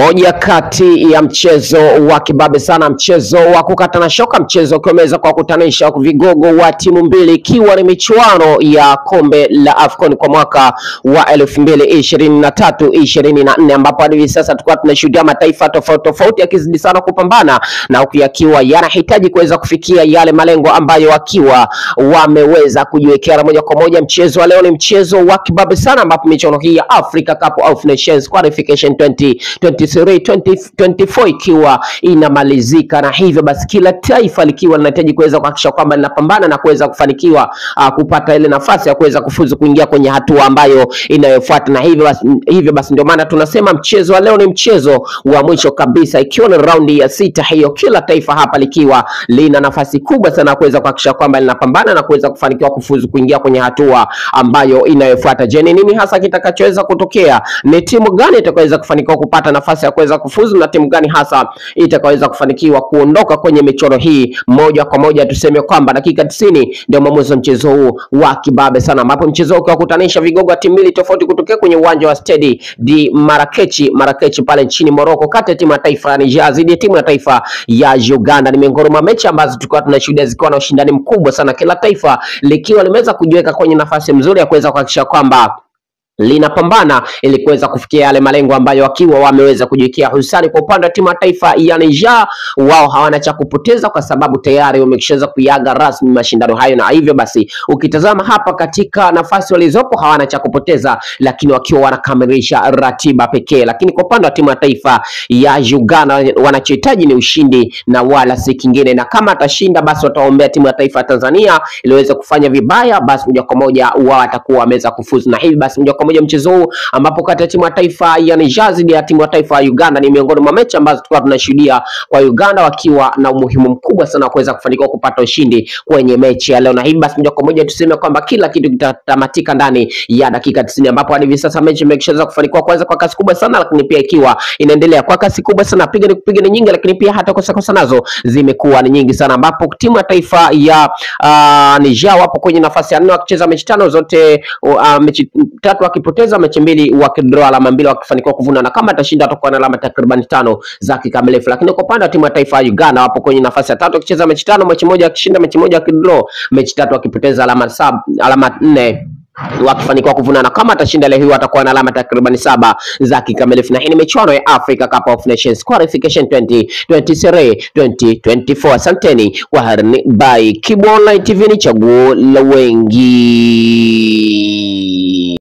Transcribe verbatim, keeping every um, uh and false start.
Moja kati ya mchezo wa kibabe sana, mchezo wa kukatana shoka, mchezo ukiweza kwa kutanisha vigogo wa timu mbili, ikiwa ni michuano ya kombe la Afcon kwa mwaka wa elfu mbili ishirini na tatu ishirini na nne, ambapo hadi sasa tulikuwa tunashuhudia mataifa tofauti tofauti yakizidi sana kupambana na yakiwa yanahitaji kuweza kufikia yale malengo ambayo wakiwa wameweza kujiwekea moja kwa moja. Mchezo wa leo ni mchezo wa kibabe sana, ambapo michuano hii ya Africa Cup of Nations Qualification twenty twenty-three twenty twenty-four ikiwa inamalizika, na hivyo basi kila taifa likiwa linahitaji kuweza kuhakikisha kwamba linapambana na kuweza kufanikiwa uh, kupata ile nafasi ya kuweza kufuzu kuingia kwenye hatua ambayo inayofuata. Na hivyo basi hivyo basi ndio maana tunasema mchezo wa leo ni mchezo wa mwisho kabisa, ikiwa ni raundi ya sita hiyo, kila taifa hapa likiwa lina nafasi kubwa sana kuweza kuhakikisha kwamba linapambana na kuweza kufanikiwa kufuzu kuingia kwenye hatua ambayo inayofuata. Je, ni nini hasa kitakachoweza kutokea? Ni timu gani itakayoweza kufanikiwa kupata nafasi ya kuweza kufuzu na timu gani hasa itakayoweza kufanikiwa kuondoka kwenye michuano hii moja kwa moja? Tuseme kwamba dakika tisini ndio maamuzi wa mchezo huu wa kibabe sana, ambapo mchezo huu ukakutanisha vigogo wa timu mbili tofauti kutokea kwenye uwanja wa Stade di Marakechi Marakechi pale nchini Morocco, kati ya timu ya taifa ya Niger dhidi ya timu ya taifa ya Uganda. Ni miongoni mwa mechi ambazo tulikuwa tunashuhudia zikiwa na ushindani mkubwa sana, kila taifa likiwa limeweza kujiweka kwenye nafasi nzuri ya kuweza kuhakikisha kwamba linapambana ili kuweza kufikia yale malengo ambayo wakiwa wameweza kujiwekea. Hususani kwa upande wa timu ya taifa ya Niger, wao hawana cha kupoteza kwa sababu tayari wamekishaanza kuiaga rasmi mashindano hayo, na hivyo basi ukitazama hapa katika nafasi walizopo hawana cha kupoteza, lakini wakiwa wanakamilisha ratiba pekee. Lakini kwa upande wa timu ya taifa ya Uganda, wanachohitaji ni ushindi na wala si kingine, na kama atashinda basi wataombea timu ya taifa ya Tanzania iliweze kufanya vibaya, basi moja kwa moja wao watakuwa wameweza kufuzu. Na hivi basi moja kwa moja mchezo huu ambapo kati ya timu ya taifa ya Niger dhidi ya timu ya taifa ya Uganda ni miongoni mwa mechi ambazo tulikuwa tunashuhudia kwa Uganda wakiwa na umuhimu mkubwa sana kuweza kufanikiwa kupata ushindi kwenye mechi ya leo. Na hivi basi moja kwa moja tuseme kwamba kila kitu kitatamatika ndani ya dakika tisini, ambapo hadi sasa mechi imekishaanza kufanikiwa kwanza kwa kasi kubwa sana, lakini pia ikiwa inaendelea kwa kasi kubwa sana, piga ni kupiga ni nyingi, lakini pia hata kosa kosa nazo zimekuwa ni nyingi sana, ambapo timu ya taifa ya uh, Niger wapo kwenye nafasi ya nne wakicheza mechi tano zote, uh, mechi tatu wakipoteza, mechi mbili wakidraw, alama mbili wakifanikiwa kuvuna, na kama atashinda atakuwa na alama takriban tano za kikamilifu. Lakini kwa upande wa timu ya taifa ya Uganda wapo kwenye nafasi ya tatu wakicheza mechi tano, mechi moja akishinda, mechi moja akidraw, mechi tatu wakipoteza, alama saba alama nne wakifanikiwa kuvuna, na kama atashinda leo hii atakuwa na alama takriban saba za kikamilifu. Na hii ni michuano ya Africa Cup of Nations Qualification twenty twenty-three twenty twenty-four. Asanteni kwa harini, bye. Kibu Online T V ni chaguo la wengi.